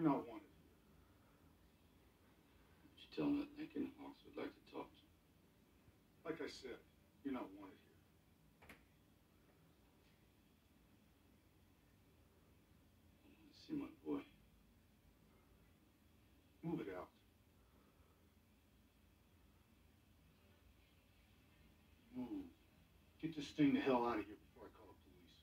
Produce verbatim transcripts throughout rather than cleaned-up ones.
You're not wanted. Would you tell him that Lincoln Hawks would like to talk to him? Like I said, you're not wanted here. I want to see my boy. Move it out. Move. Get this thing the hell out of here before I call the police.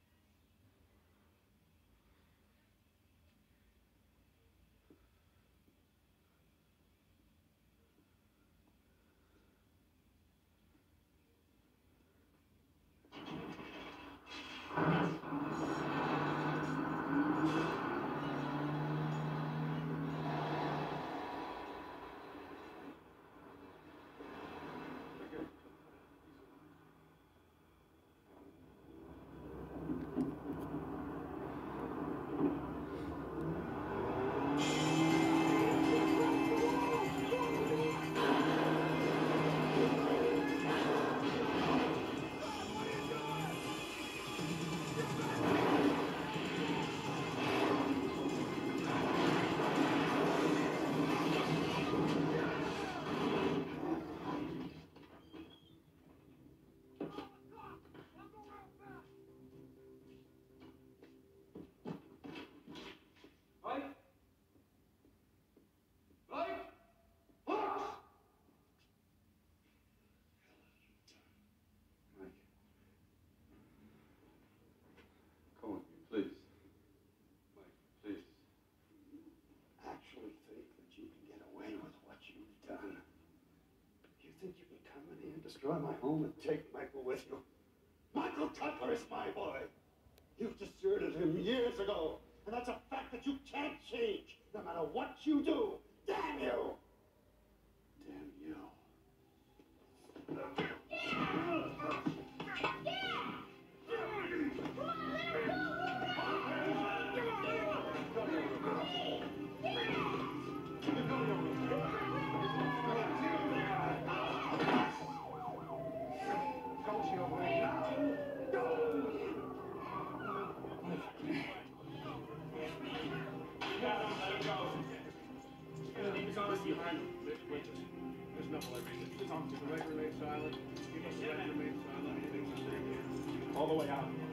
Destroy my home and take Michael with you. Michael Cutler is my boy. You deserted him years ago, and that's a fact that you can't change, no matter what you do. Damn you! Damn you. There's no like reason. Just talk to the record remain silent. You must the record remain silent. Anything's the same here. All the way out.